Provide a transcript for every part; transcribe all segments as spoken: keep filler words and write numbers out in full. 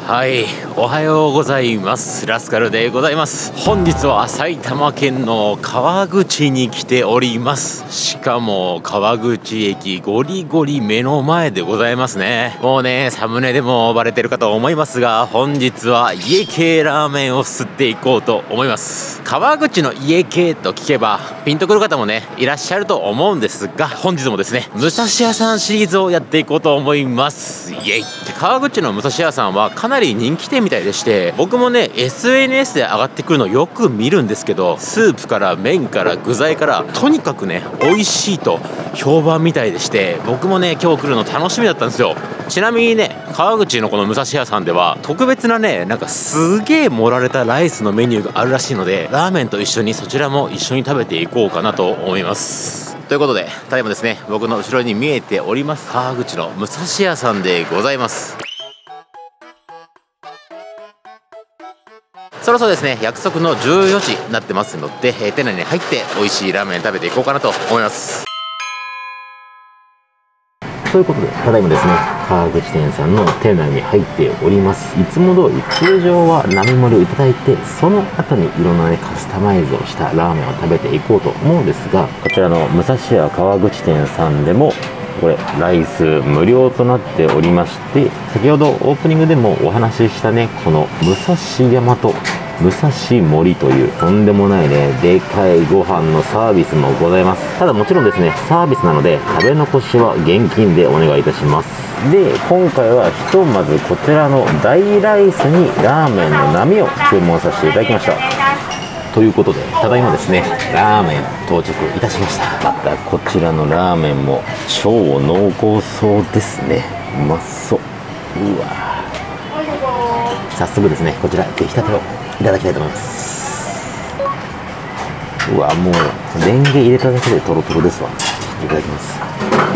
はい、おはようございます。ラスカルでございます。本日は埼玉県の川口に来ております。しかも川口駅ゴリゴリ目の前でございますね。もうね、サムネでもバレてるかと思いますが、本日は家系ラーメンを吸っていこうと思います。川口の家系と聞けばピンとくる方もねいらっしゃると思うんですが、本日もですね武蔵屋さんシリーズをやっていこうと思います。イエイ。川口の武蔵屋さんはかなり人気店みたいでして、僕もね エスエヌエス で上がってくるのよく見るんですけど、スープから麺から具材からとにかくね美味しいと評判みたいでして、僕もね今日来るの楽しみだったんですよ。ちなみにね川口のこの武蔵屋さんでは特別なねなんかすげえ盛られたライスのメニューがあるらしいので、ラーメンと一緒にそちらも一緒に食べていこうかなと思います。ということでただいまですね、僕の後ろに見えております川口の武蔵屋さんでございます。そろそろですね約束のじゅうよじになってますので、えー、店内に入って美味しいラーメン食べていこうかなと思います。ということでただいまですね川口店さんの店内に入っております。いつも通り通常は並盛りをいただいて、その後にいろんなねカスタマイズをしたラーメンを食べていこうと思うんですが、こちらの武蔵屋川口店さんでもこれライス無料となっておりまして、先ほどオープニングでもお話ししたねこの武蔵山と武蔵森というとんでもないねでかいご飯のサービスもございます。ただもちろんですねサービスなので食べ残しは現金でお願いいたします。で今回はひとまずこちらの大ライスにラーメンの波を注文させていただきました。ということでただいまですねラーメン到着いたしました。またこちらのラーメンも超濃厚そうですね。うまそう。うわ早速ですねこちら出来たてをいただきたいと思います。うわもうレンゲ入れただけでトロトロですわ。いただきます。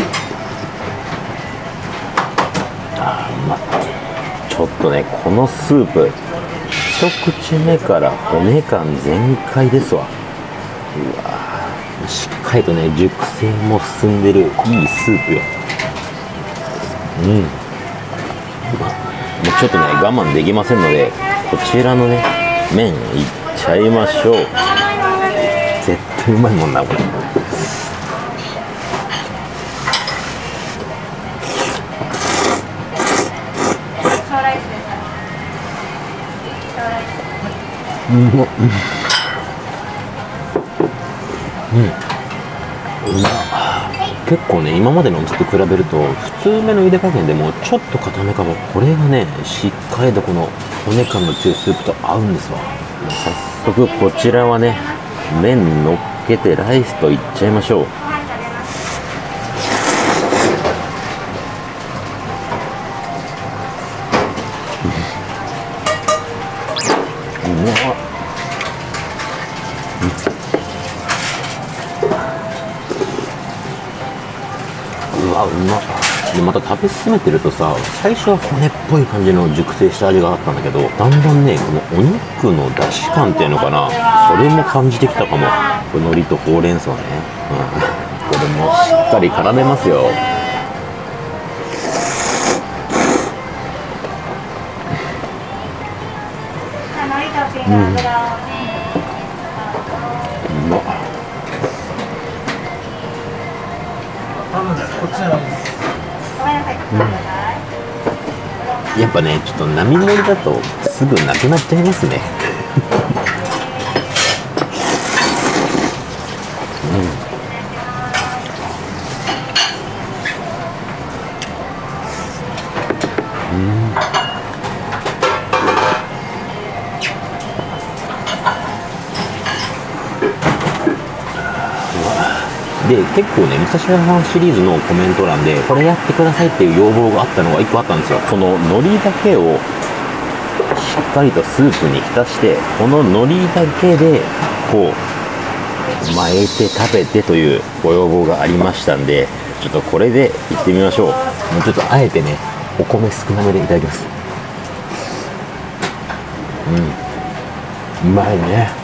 あーうまい。ちょっとねこのスープ一口目から骨感全開ですわ。うわしっかりとね熟成も進んでるいいスープよ。うんうまもうちょっとね我慢できませんのでこちらのね麺いっちゃいましょう。絶対うまいもんなこれ。うん、うん、うん、うま結構ね今までのお店と比べると普通めの茹で加減でもちょっと固めかも。これがねしっかりとこの骨感の強いスープと合うんですわ。早速こちらはね麺乗っけてライスといっちゃいましょう。うまっ。うわうまっ。でまた食べ進めてるとさ、最初は骨っぽい感じの熟成した味があったんだけど、だんだんねこのお肉の出汁感っていうのかな、それも感じてきたかも。これ海苔とほうれん草ね、うん、これもしっかり絡めますよ。うん、うまっ。うん、やっぱねちょっと並盛りだとすぐなくなっちゃいますねうん、うんで結構ね武蔵屋さんシリーズのコメント欄でこれやってくださいっていう要望があったのがいっこあったんですよ。この海苔だけをしっかりとスープに浸して、この海苔だけでこう巻いて食べてというご要望がありましたんで、ちょっとこれでいってみましょう。もうちょっとあえてねお米少なめでいただきます。うんうまいね。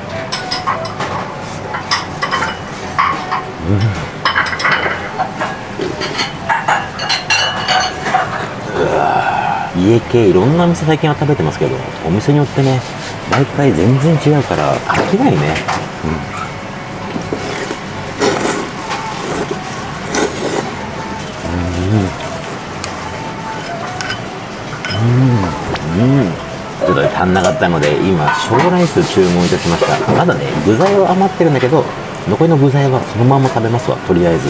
うん、うわい家系いろんなお店最近は食べてますけど、お店によってね毎回全然違うから飽きないね。うんうんうん、ちょっとね足んなかったので今小ライス注文いたしました。まだね具材は余ってるんだけど、残りの具材はそのまま食べますわ、とりあえず。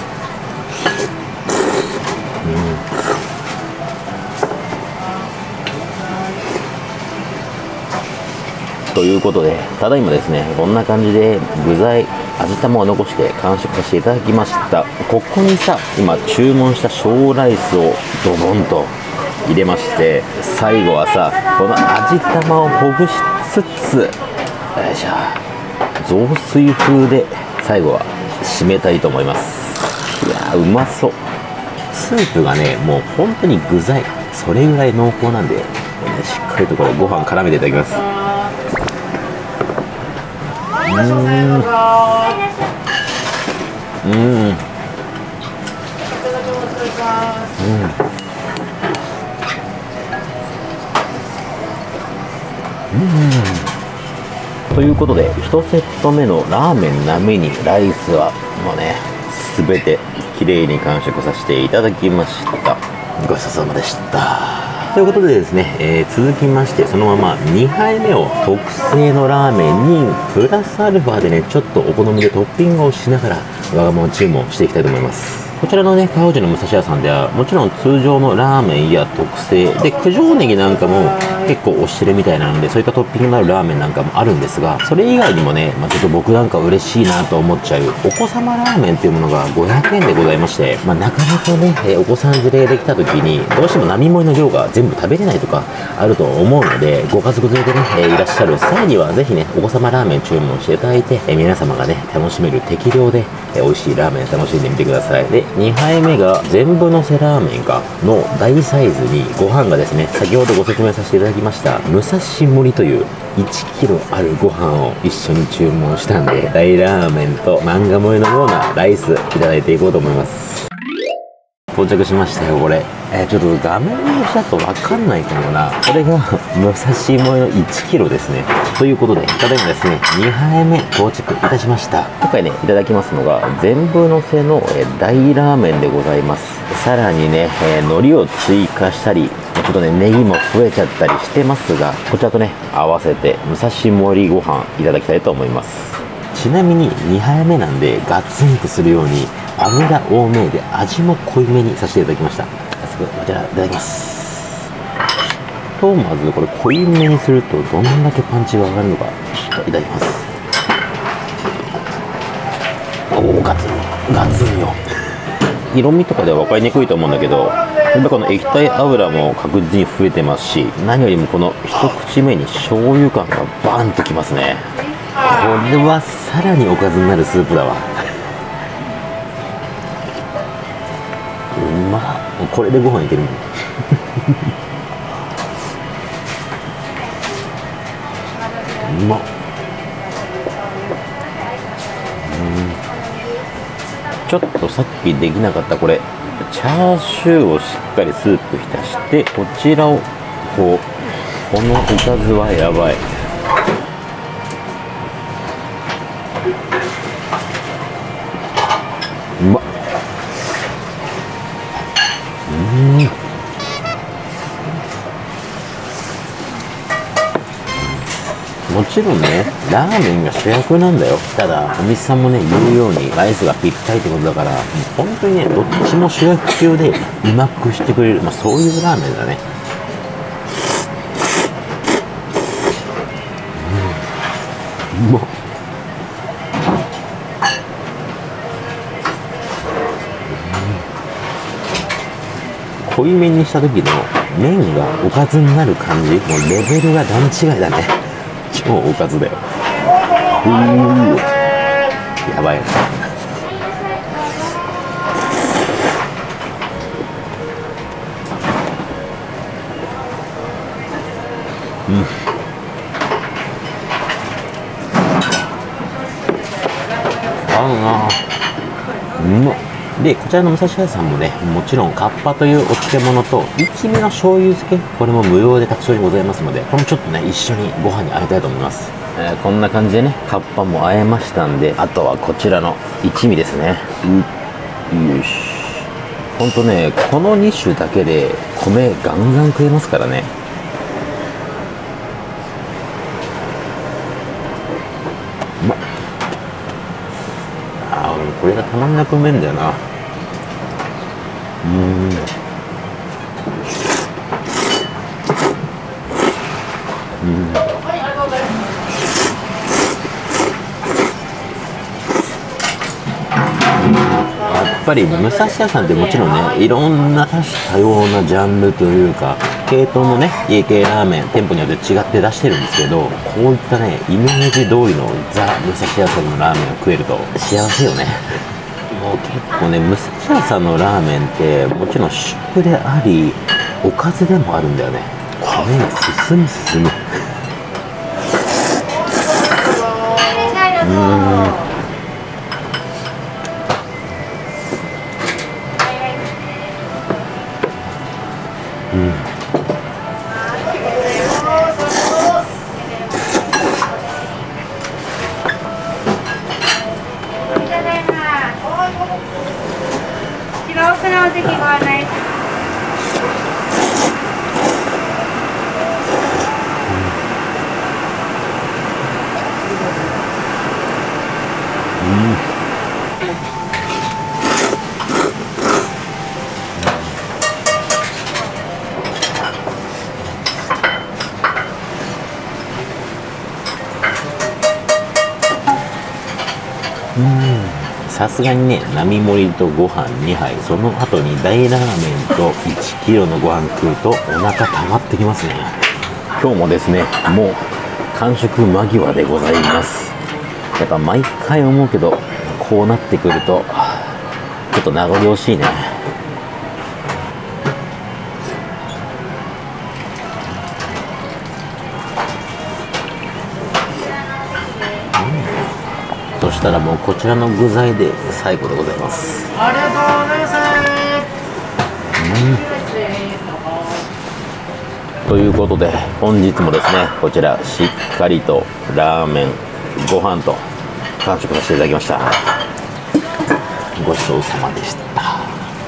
ということで、ただいまですね、こんな感じで具材、味玉を残して完食させていただきました。ここにさ、今注文した小ライスをドボンと入れまして、最後はさ、この味玉をほぐしつつ、よいしょ、雑炊風で最後は締めたいと思います。いやー、うまそう。スープがね、もう本当に具材、それぐらい濃厚なんで、ね、しっかりとこれご飯絡めていただきます。うーん、うん、うん、ということで、いちセット目のラーメン並みにライスはもうね全てきれいに完食させていただきました。ごちそうさまでした。ということでですね、えー、続きましてそのままにはいめを特製のラーメンにプラスアルファでねちょっとお好みでトッピングをしながらわがまま注文していきたいと思います。こちらのね川内の武蔵屋さんではもちろん通常のラーメンや特製で九条ネギなんかも結構推してるみたいなので、そういったトッピングのあるラーメンなんかもあるんですが、それ以外にもね、まあ、ちょっと僕なんか嬉しいなと思っちゃうお子様ラーメンっていうものがごひゃくえんでございまして、まあ、なかなかね、えー、お子さん連れできた時にどうしても並盛りの量が全部食べれないとかあると思うので、ご家族連れでね、えー、いらっしゃる際にはぜひねお子様ラーメン注文していただいて、えー、皆様がね楽しめる適量で、えー、美味しいラーメン楽しんでみてください。でにはいめが全部のせラーメンかの大サイズにご飯がですね、先ほどご説明させていただきました武蔵盛りといういちキロあるご飯を一緒に注文したんで、大ラーメンと漫画萌えのようなライスいただいていこうと思います。到着しましたよ。これ、えー、ちょっと画面越しだと分かんないかもな。これが武蔵萌えのいちキロですね。ということで、ただいまですねにはいめ到着いたしました。今回ねいただきますのが全部のせの、えー、大ラーメンでございます。さらにね、えー、海苔を追加したり、ちょっとねネギも増えちゃったりしてますが、こちらとね合わせて武蔵盛りご飯いただきたいと思います。ちなみににはいめなんでガツンとするように油多めで味も濃いめにさせていただきました。早速こちらいただきます。とまずこれ濃いめにするとどんだけパンチが上がるのかちょっといただきます。おお、ガツンガツンよ。色味とかでは分かりにくいと思うんだけど、やっぱこの液体油も確実に増えてますし、何よりもこの一口目に醤油感がバーンときますね。これはさらにおかずになるスープだわ。うまっ。これでご飯いけるもん。うまっ。ちょっとさっきできなかったこれチャーシューをしっかりスープ浸して、こちらをこうこのおかずはやばい。うまっ。うん、もちろんねラーメンが主役なんだよ。ただお店さんもね言うようにライスがぴったりってことだから、もう本当にねどっちも主役級でうまくしてくれる、まあ、そういうラーメンだね。うん、うまっ。濃いめにした時の麺がおかずになる感じ、もうレベルが段違いだね。超おかずだよ。うーやばいな。うん、合うな。うまっ。 で、こちらの武蔵屋さんもね、もちろんカッパというお漬物と一味の醤油漬け、これも無料で卓上にございますので、これもちょっとね、一緒にご飯にあえたいと思います。えー、こんな感じでね、カッパもあえましたんで、あとはこちらの一味ですね。うよし。ほんとね、このに種だけで米ガンガン食えますからね。うまっ。あー、これがたまんなくうめえんだよな。うーん。うん。やっぱり武蔵屋さんってもちろんね、いろんな多種多様なジャンルというか系統のね、家系ラーメン店舗によって違って出してるんですけど、こういったね、イメージ通りのザ・武蔵屋さんのラーメンを食えると幸せよね。もう結構ね、武蔵屋さんのラーメンってもちろん主食でありおかずでもあるんだよね。米が進む進む。うーん。うん、さすがにね、並盛りとご飯にはい、その後に大ラーメンといちキロのご飯食うとお腹溜まってきますね。今日もですね、もう完食間際でございます。やっぱ毎回思うけど、こうなってくるとちょっと名残惜しいね。そしたらもうこちらの具材で最後でございます。ありがとうございます。うん、ということで本日もですね、こちらしっかりとラーメンご飯と完食させていただきました。ごちそうさまでした。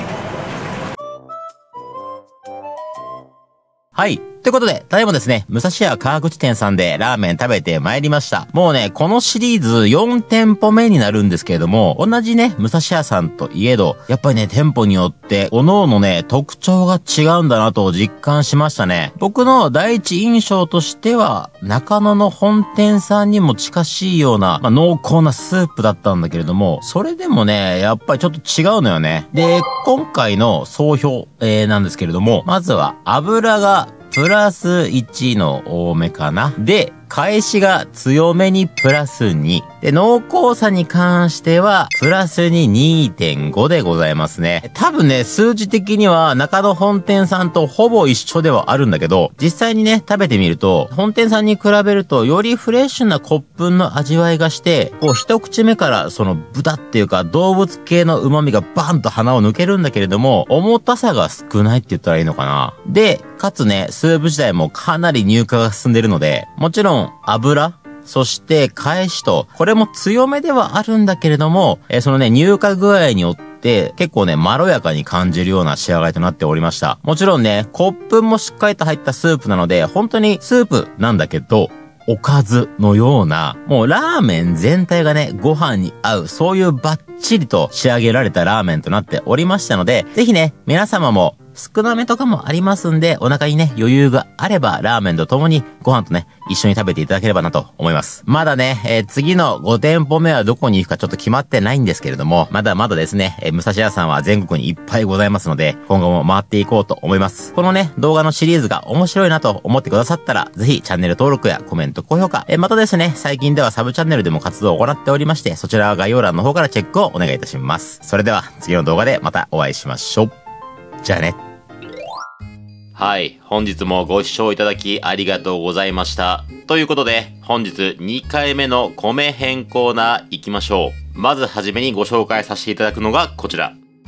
はい。ということで、ただいまですね、武蔵屋川口店さんでラーメン食べてまいりました。もうね、このシリーズよん店舗目になるんですけれども、同じね、武蔵屋さんといえど、やっぱりね、店舗によって、各々ね、特徴が違うんだなと実感しましたね。僕の第一印象としては、中野の本店さんにも近しいような、まあ、濃厚なスープだったんだけれども、それでもね、やっぱりちょっと違うのよね。で、今回の総評、えー、なんですけれども、まずは油がプラスいちの多めかな。で、返しが強めにプラスに。で、濃厚さに関しては、プラスに にてんご でございますね。多分ね、数字的には中野本店さんとほぼ一緒ではあるんだけど、実際にね、食べてみると、本店さんに比べると、よりフレッシュな骨粉の味わいがして、こう一口目からその豚っていうか動物系の旨味がバンと鼻を抜けるんだけれども、重たさが少ないって言ったらいいのかな。で、かつね、スープ自体もかなり乳化が進んでるので、もちろん油、そして返しと、これも強めではあるんだけれども、えー、そのね、乳化具合によって結構ね、まろやかに感じるような仕上がりとなっておりました。もちろんね、骨粉もしっかりと入ったスープなので、本当にスープなんだけど、おかずのような、もうラーメン全体がね、ご飯に合う、そういうバッチリと仕上げられたラーメンとなっておりましたので、ぜひね、皆様も少なめとかもありますんで、お腹にね、余裕があれば、ラーメンとともにご飯とね、一緒に食べていただければなと思います。まだね、えー、次のご店舗目はどこに行くかちょっと決まってないんですけれども、まだまだですね、えー、武蔵屋さんは全国にいっぱいございますので、今後も回っていこうと思います。このね、動画のシリーズが面白いなと思ってくださったら、ぜひチャンネル登録やコメント、高評価、えー、またですね、最近ではサブチャンネルでも活動を行っておりまして、そちらは概要欄の方からチェックをお願いいたします。それでは、次の動画でまたお会いしましょう。じゃあね。はい。本日もご視聴いただきありがとうございました。ということで、本日にかいめの米編コーナー行きましょう。まずはじめにご紹介させていただくのがこちら。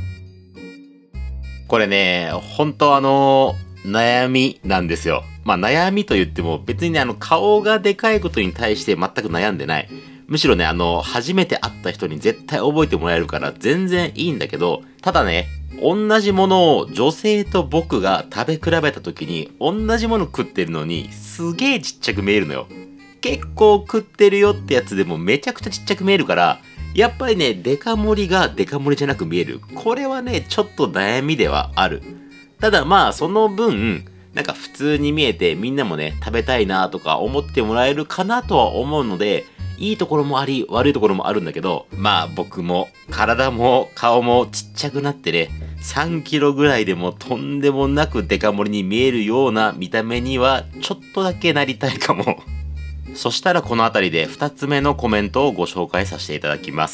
これね、本当あの、悩みなんですよ。まあ悩みと言っても別にね、あの顔がでかいことに対して全く悩んでない。むしろね、あの、初めて会った人に絶対覚えてもらえるから全然いいんだけど、ただね、同じものを女性と僕が食べ比べた時に同じもの食ってるのにすげえちっちゃく見えるのよ。結構食ってるよってやつでもめちゃくちゃちっちゃく見えるから、やっぱりね、デカ盛りがデカ盛りじゃなく見える。これはね、ちょっと悩みではある。ただまあ、その分、なんか普通に見えてみんなもね、食べたいなとか思ってもらえるかなとは思うので、いいところもあり、悪いところもあるんだけど、まあ僕も体も顔もちっちゃくなってね、さんキロぐらいでもとんでもなくデカ盛りに見えるような見た目にはちょっとだけなりたいかも。そしたらこの辺りでふたつめのコメントをご紹介させていただきます。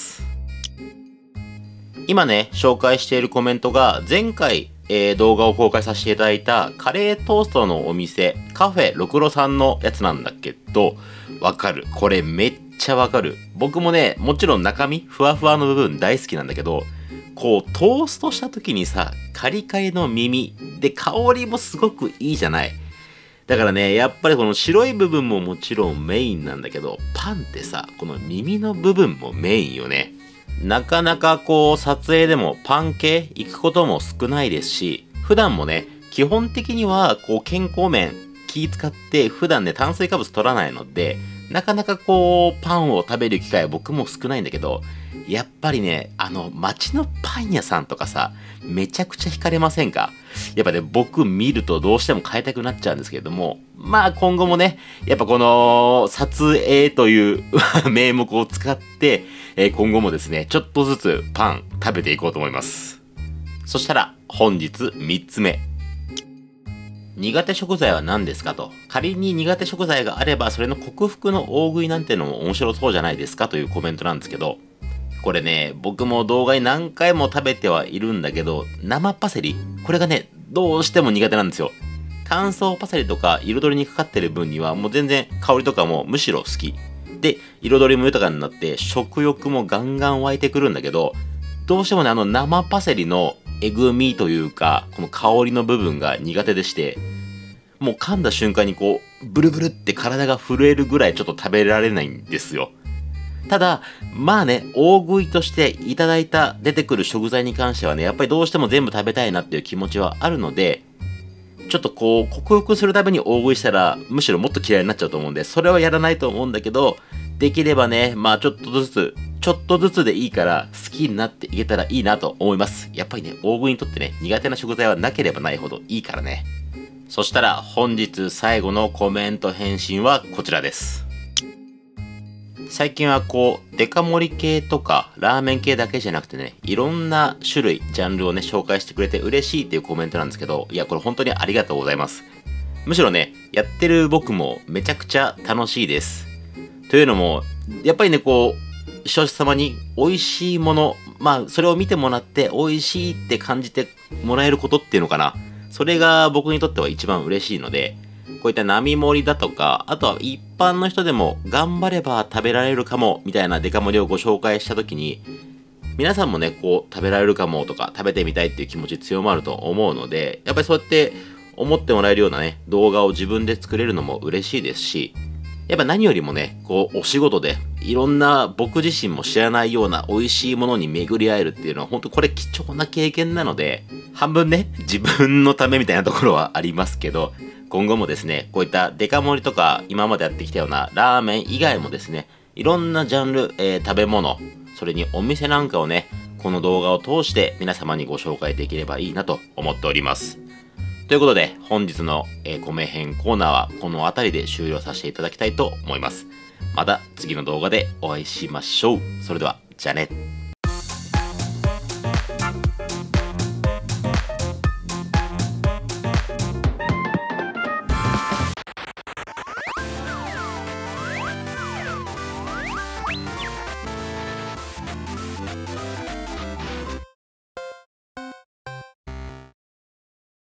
今ね、紹介しているコメントが前回、えー、動画を公開させていただいたカレートーストのお店、カフェろくろさんのやつなんだけど、わかる。これめっちゃわかる。僕もね、もちろん中身、ふわふわの部分大好きなんだけど、こうトーストした時にさ、カリカリの耳で香りもすごくいいじゃない。だからね、やっぱりこの白い部分ももちろんメインなんだけど、パンってさ、この耳の部分もメインよね。なかなかこう撮影でもパン系行くことも少ないですし、普段もね、基本的にはこう健康面気使って普段ね炭水化物取らないので、なかなかこうパンを食べる機会は僕も少ないんだけど、やっぱりね、あの街のパン屋さんとかさ、めちゃくちゃ惹かれませんか？やっぱね、僕見るとどうしても買いたくなっちゃうんですけれども、まあ今後もね、やっぱこの撮影という名目を使って、えー、今後もですね、ちょっとずつパン食べていこうと思います。そしたら本日みっつめ。苦手食材は何ですかと。仮に苦手食材があればそれの克服の大食いなんてのも面白そうじゃないですかというコメントなんですけど、これね、僕も動画に何回も食べてはいるんだけど、生パセリ、これがね、どうしても苦手なんですよ。乾燥パセリとか彩りにかかってる分にはもう全然香りとかもむしろ好き。で、彩りも豊かになって食欲もガンガン湧いてくるんだけど、どうしてもね、あの生パセリのえぐみというか、この香りの部分が苦手でして、もう噛んだ瞬間にこう、ブルブルって体が震えるぐらいちょっと食べられないんですよ。ただ、まあね、大食いとしていただいた出てくる食材に関してはね、やっぱりどうしても全部食べたいなっていう気持ちはあるので、ちょっとこう、克服するために大食いしたら、むしろもっと嫌いになっちゃうと思うんで、それはやらないと思うんだけど、できればね、まあちょっとずつ、ちょっとずつでいいから好きになっていけたらいいなと思います。やっぱりね、大食いにとってね、苦手な食材はなければないほどいいからね。そしたら本日最後のコメント返信はこちらです。最近はこう、デカ盛り系とかラーメン系だけじゃなくてね、いろんな種類、ジャンルをね、紹介してくれて嬉しいっていうコメントなんですけど、いや、これ本当にありがとうございます。むしろね、やってる僕もめちゃくちゃ楽しいです。というのも、やっぱりね、こう、視聴者様に美味しいもの、まあ、それを見てもらって美味しいって感じてもらえることっていうのかな。それが僕にとっては一番嬉しいので、こういった並盛りだとか、あとは一般の人でも頑張れば食べられるかもみたいなデカ盛りをご紹介したときに、皆さんもね、こう食べられるかもとか食べてみたいっていう気持ち強まると思うので、やっぱりそうやって思ってもらえるようなね、動画を自分で作れるのも嬉しいですし、やっぱ何よりもね、こうお仕事でいろんな僕自身も知らないような美味しいものに巡り合えるっていうのは本当これ貴重な経験なので、半分ね、自分のためみたいなところはありますけど、今後もですね、こういったデカ盛りとか今までやってきたようなラーメン以外もですね、いろんなジャンル、えー、食べ物、それにお店なんかをね、この動画を通して皆様にご紹介できればいいなと思っております。ということで、本日の、えー、米編コーナーはこの辺りで終了させていただきたいと思います。また次の動画でお会いしましょう。それでは、じゃあね。